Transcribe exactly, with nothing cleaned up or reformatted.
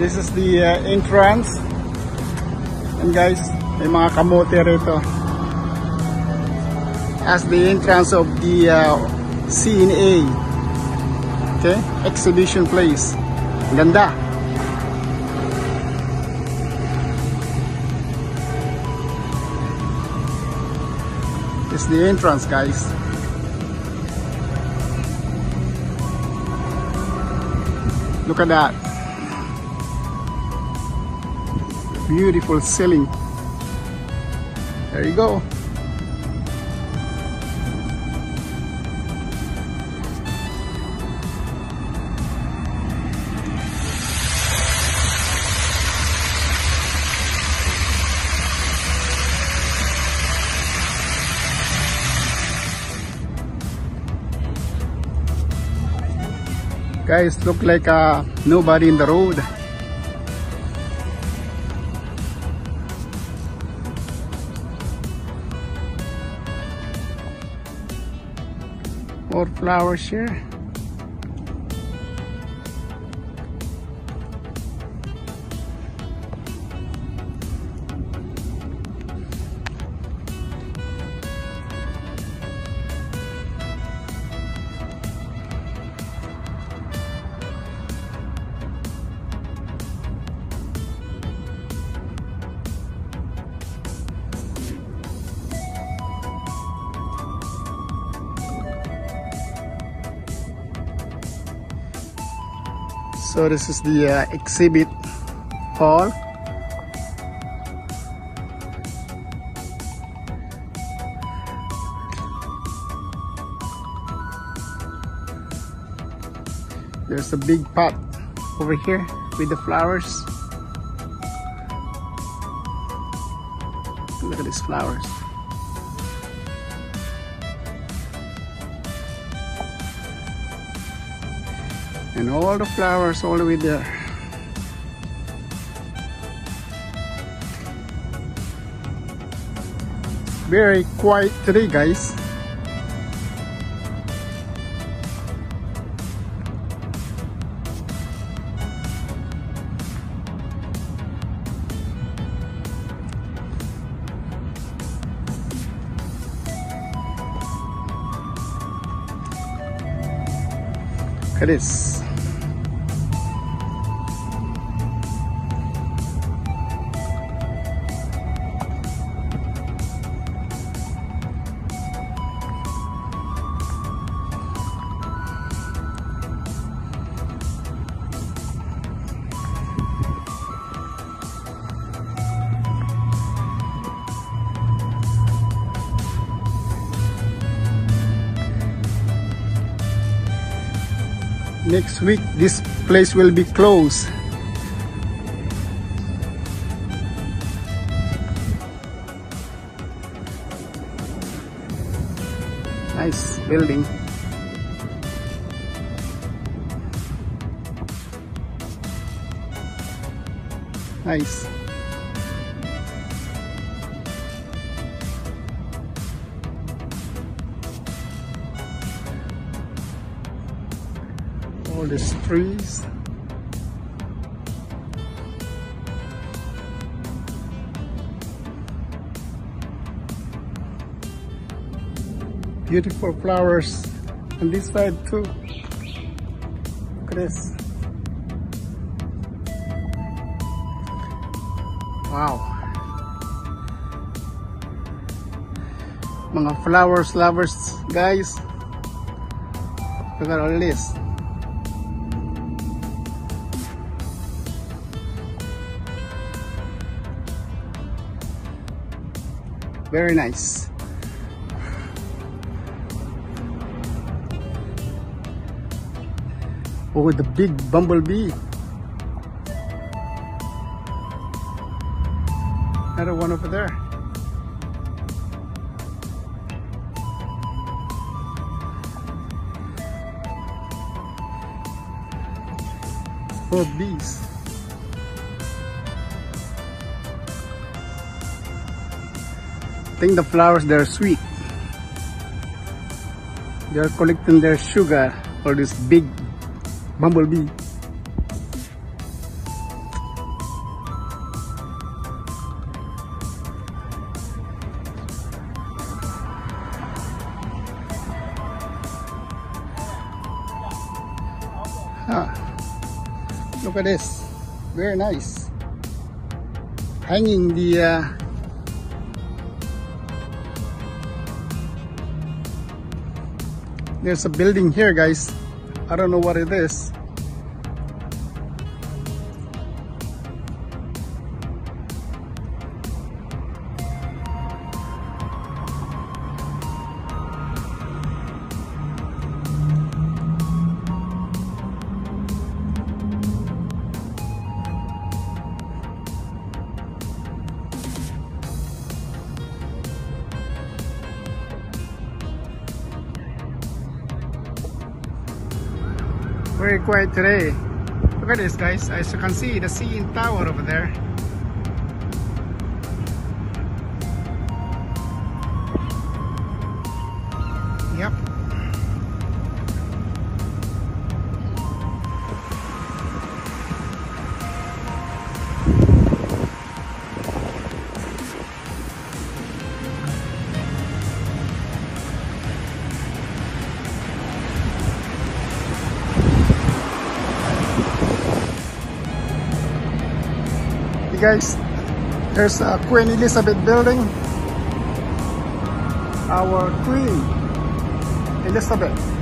This is the uh, entrance. And guys, may mga kamote rito. As the entrance of the uh, C N A. Okay, exhibition place. Ganda. It's the entrance, guys. Look at that. Beautiful ceiling. There you go. Guys, look like uh, nobody in the road. More flowers here. So this is the uh, exhibit hall. There's a big pot over here with the flowers. Look at these flowers. And all the flowers all the way there. Very quiet today, guys. Look at this. Next week, this place will be closed. Nice building. Nice. All these trees. Beautiful flowers on this side too. Look at this. Wow. Mga flowers lovers, guys. Look at all this. Very nice. Oh, the big bumblebee. Another one over there. Full of bees. I think the flowers, they're sweet. They're collecting their sugar for this big bumblebee. Look at this. Very nice. Hanging the uh, there's a building here, guys. I don't know what it is. Very quiet today. Look at this, guys. As you can see, the C N tower over there. Yep. Guys, there's a Queen Elizabeth building. Our Queen Elizabeth.